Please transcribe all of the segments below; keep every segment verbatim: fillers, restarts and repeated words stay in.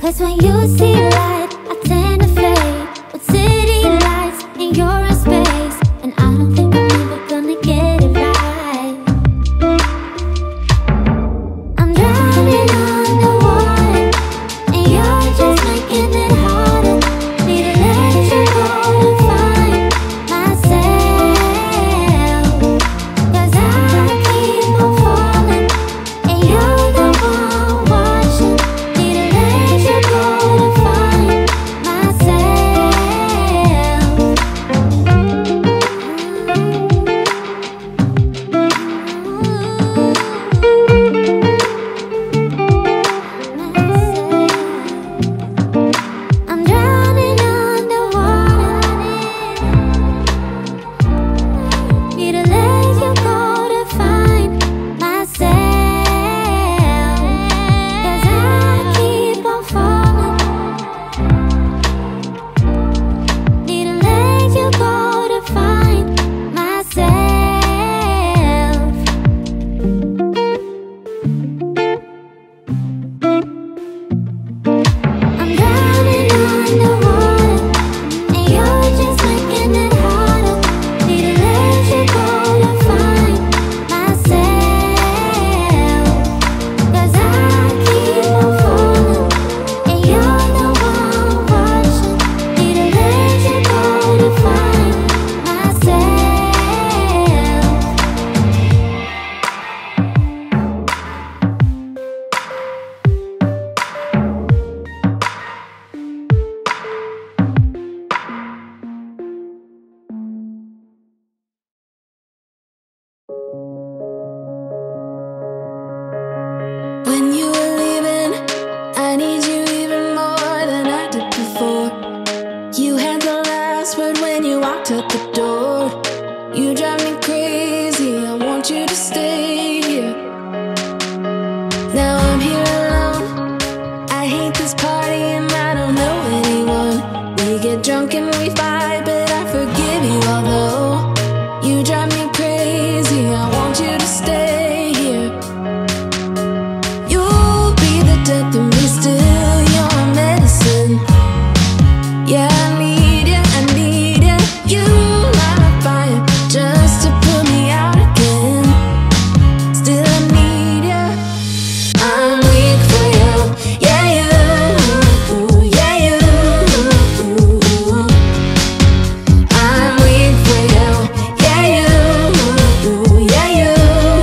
Cause when you see light, I tend to fade with city lights and you're in space, and I don't think I'm ever gonna get it right. I'm drowning underwater and you're just making it harder. Need to let you go to find myself. Cause I keep on falling and you're the one watching. Need to let you go to find myself. I'm drowning underwater. Need to let you go to find myself. Cause I keep on falling. Need to let you go to find myself. I'm drowning underwater and you're just making it harder. Need to let you go to find myself. Cause I keep on falling and you're the one watching. Need to let you go to find When you were leaving, I need you even more than I did before. You had the last word when you walked out the door. You drive me crazy, I want you to stay here. Now I'm here alone, I hate this party and I don't know anyone. We get drunk and we fight, but I forgive you although you drive me crazy, I want you to stay here. You'll be the death of me still, you're my medicine. Yeah, I need you, I need you. You light my fire just to put me out again. Still I need you. I'm weak for you, yeah you, yeah you. I'm weak for you, yeah you, yeah you.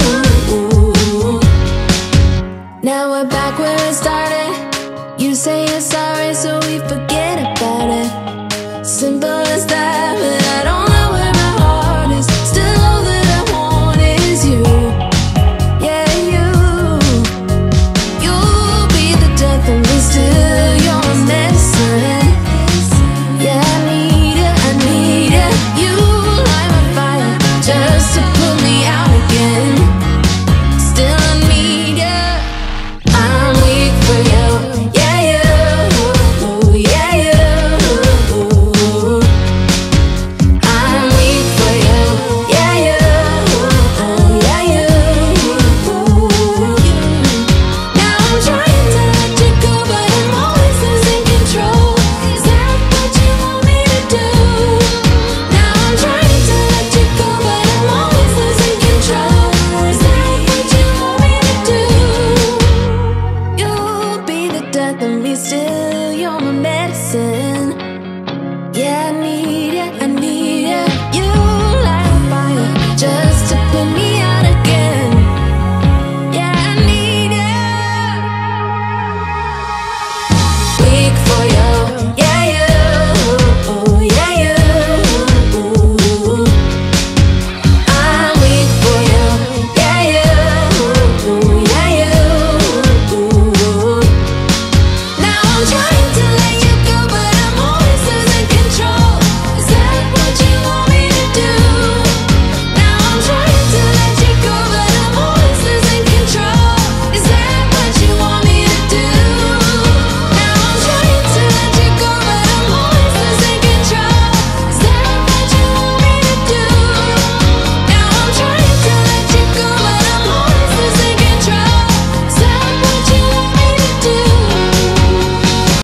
Now we're back where it started. You say you're sorry, so we forget about it. Simple as that, but I don't know where my heart is. Still all that I want is you. Yeah, you. You'll be the death of me still, you're my medicine. Yeah, I need you, I need you. You light my fire just to put me out again. Still I need you. I'm weak for you, yeah you, yeah you. I'm weak for you, yeah you, yeah you. Now I'm trying to let you go, but I'm always losing control. Is that what you want me to do? Now I'm trying to let you go, but I'm always losing control. Is that what you want me to do? You'll be the death of me still, you're my medicine.